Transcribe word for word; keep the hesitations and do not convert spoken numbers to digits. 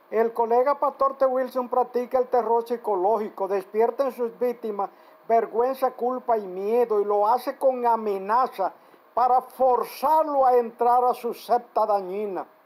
El colega Pastor T. Wilson practica el terror psicológico, despierta en sus víctimas vergüenza, culpa y miedo y lo hace con amenaza para forzarlo a entrar a su secta dañina.